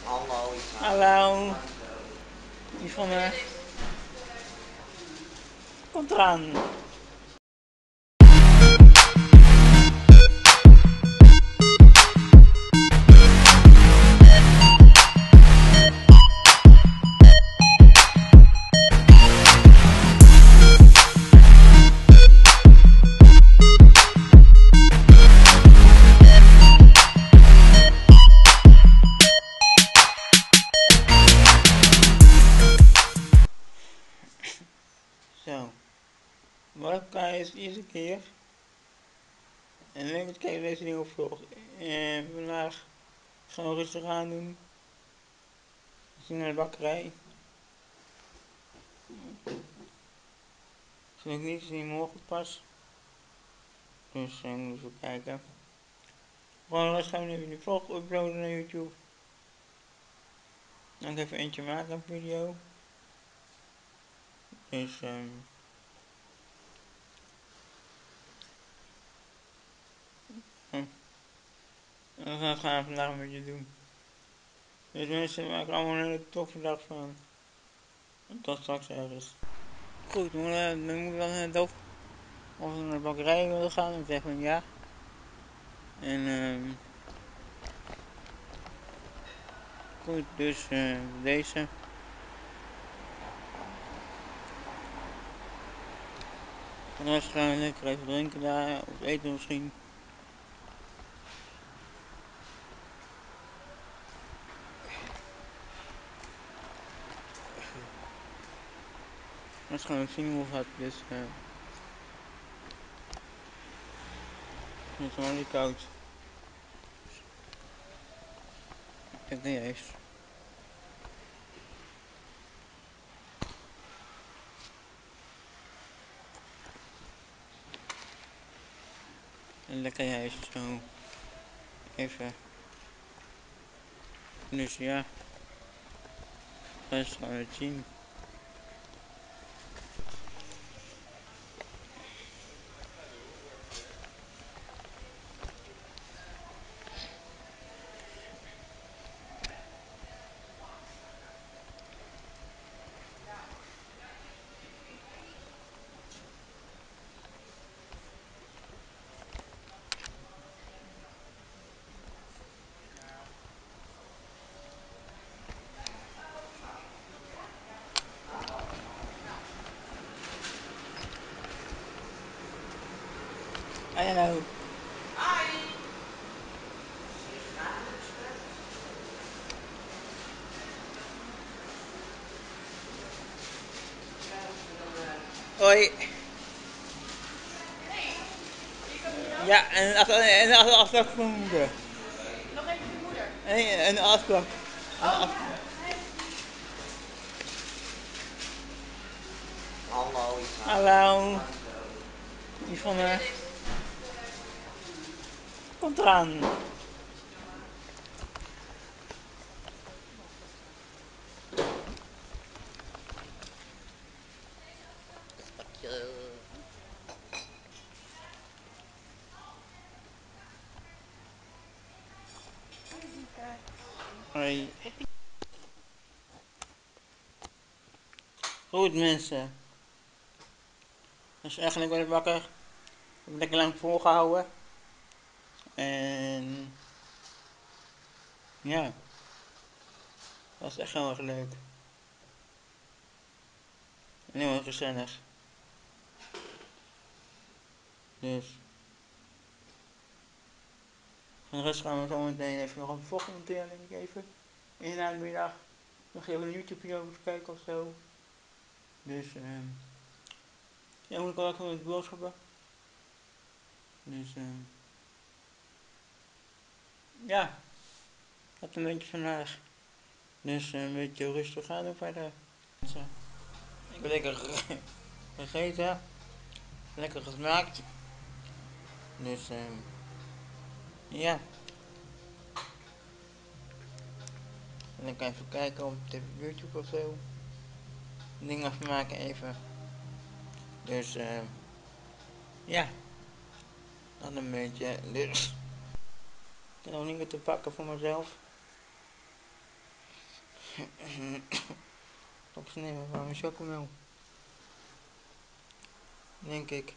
Hallo, Yvonne, komt eraan. Zo, welkom is de eerste keer. En leuk dat kijken deze nieuwe vlog. Vandaag gaan we rustig aan doen. We zien naar de bakkerij. Gelukkig niet, is niet morgen pas. Dus we moeten even kijken. Gewoon rustig gaan we even de vlog uploaden naar YouTube. Dan ga ik even eentje maken, een video. Dus dat gaan we vandaag een beetje doen. Dus mensen maken allemaal een hele toffe dag van. Tot straks ergens. Goed, dan moeten we dan net op. Of we naar de bakkerij willen gaan, dan zeggen we ja. En goed, dus deze. Van de rest gaan we lekker even drinken daar, of eten misschien. Dat is gewoon zien hoe het gaat, dus het is gewoon niet koud. Kijk naar eens. En lekker juist zo. Even. Dus ja. Dat is gewoon het zien. Hallo. Hoi. Ja, en een afspraak voor mijn moeder. Nog even voor je moeder? Nee, een afspraak. Hallo, Yvonne, komt eraan. Hoi. Goed mensen. Dus eigenlijk ben ik wakker. Ik heb lekker lang volgehouden. En ja, dat is echt heel erg leuk. En heel erg gezellig. Dus van de rest gaan we zo meteen even nog een vlog monteren, denk ik even. In de namiddag. Nog even een YouTube video kijken of zo. Dus ja, moet ik wel lekker met boodschappen. Dus ja, dat een beetje vandaag. Dus een beetje rustig aan doen verder. Ik heb lekker gegeten. Lekker gesmaakt. Dus ja. En ik kan even kijken op YouTube of zo. Dingen afmaken even. Dus ja. Dat een beetje. Dus ik heb nog niet meer te pakken voor mezelf. Opnemen van mijn chocomel. Denk ik.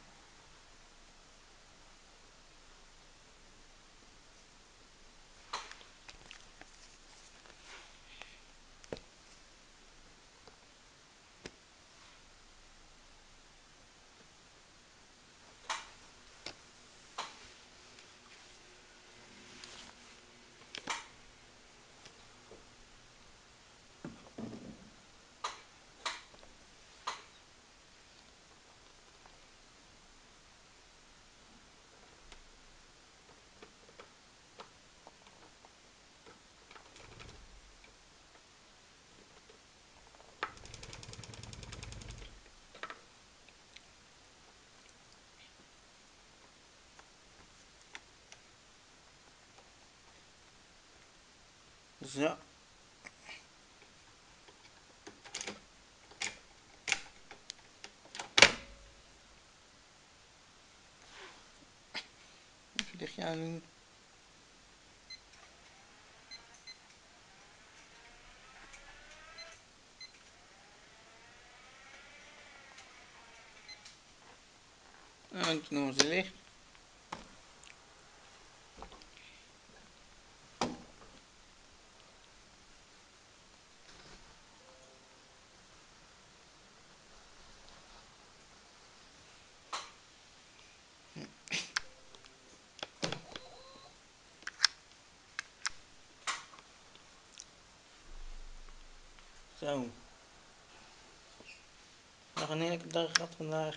Zo. Even lichtje aan doen. En toen nog eens licht. Zo. Nog een heerlijke dag gehad vandaag.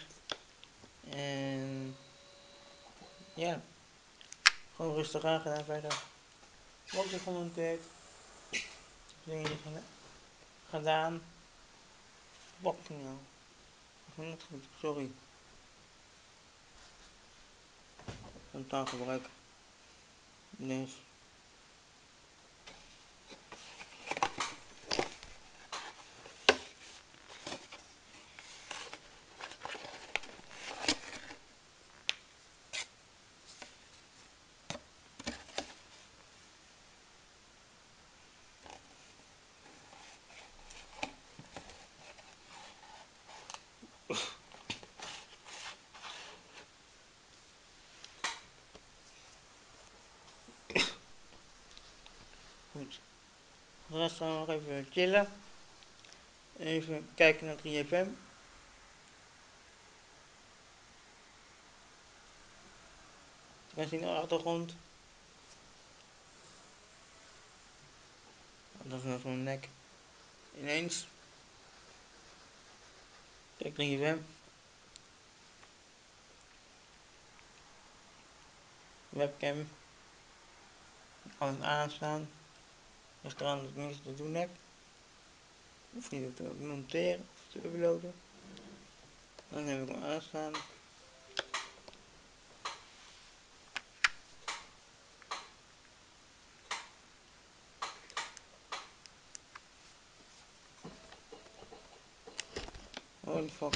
En ja, gewoon rustig aangedaan verder. Wat gemonteerd. Dingen gedaan. Wat nou? Niet goed, sorry. Een taalgebruik. Dus. Goed. De rest gaan we nog even chillen. Even kijken naar 3FM. Je kan zien op de achtergrond. Dat is nog mijn nek. Ineens. Kijk 3FM. Webcam. Alles aanstaan. Als ik er niets te doen heb. Of niet te monteren of te uploaden. Dan heb ik hem aanstaan. Holy fuck.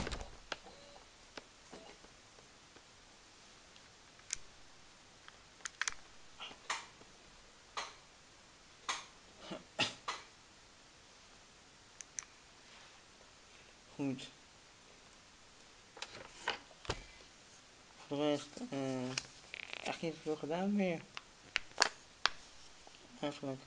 Goed. De rest, echt niet veel gedaan meer. Eigenlijk.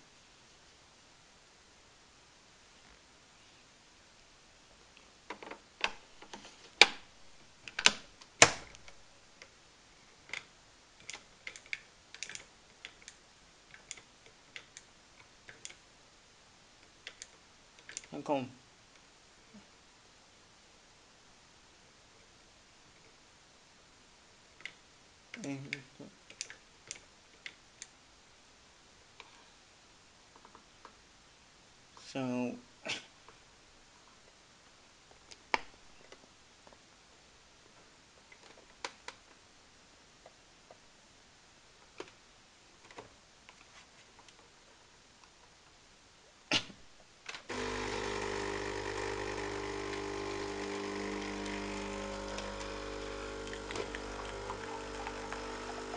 En kom. Even. Zo.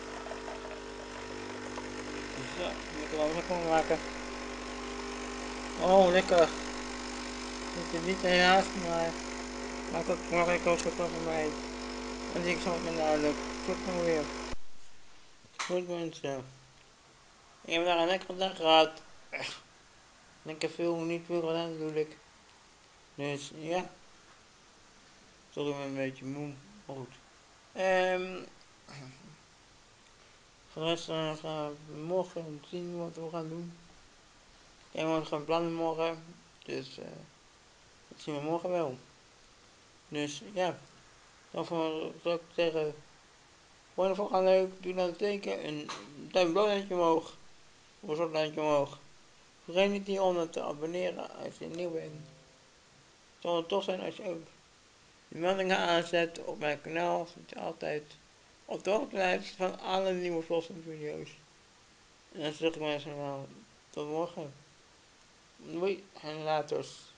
Zo, moet ik er wel weer van maken. Oh, lekker. Het is niet helaas, maar maak ook makkelijk ook zo voor mij. Dan zie ik zo met de goed maar weer. Goed mensen. Ik heb daar een lekkere dag gehad. Lekker veel, niet veel gedaan natuurlijk. Dus ja, sorry, ik ben een beetje moe. Maar goed. Ehm, voor de rest gaan we morgen zien wat we gaan doen. Ik heb morgen plannen morgen. Dus dat zien we morgen wel. Dus ja, dan zou ik zeggen, vond je de vlog leuk? Doe dan een teken, een duimpje omhoog. Of een duimpje omhoog. Vergeet niet hieronder te abonneren als je nieuw bent. Het zou tof zijn als je ook de meldingen aanzet op mijn kanaal, zodat je altijd op de hoogte blijft van alle nieuwe vlogs en video's. En dan zeg ik mensen wel tot morgen. Doei en laters.